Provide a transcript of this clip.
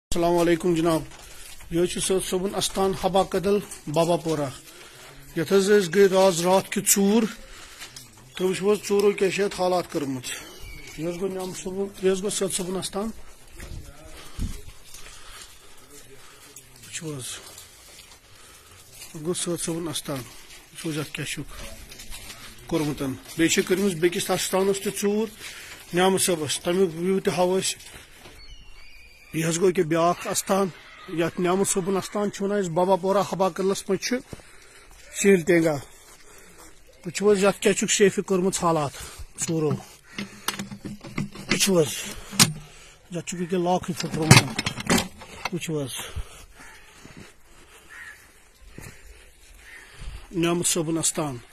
अस्सलाम वालेकुम जनाब। यह सैद सोबन अस्तान हबा कदल बाबापोरा ये गई रात कि चूर तो वो चूरो क्या हालात कर्मुत यह गो नाम सोबन यह गो सैद सोबन अस्तान गो सैद सोबन अस्तान क्या कोर्मुत बे कर्मस बेकिस अस्तानस तूर न्याम सबस तमिक व्यू तहाव यह गो कि ब्या अस्तान ये न्याम सोबन अस्तान बाबापोरा हबा कदलस मे शील टेंगा वो क्या शेफी कर्मुत हालात चूरो ये लॉक फुटरोत न्याम सोबन अस्तान।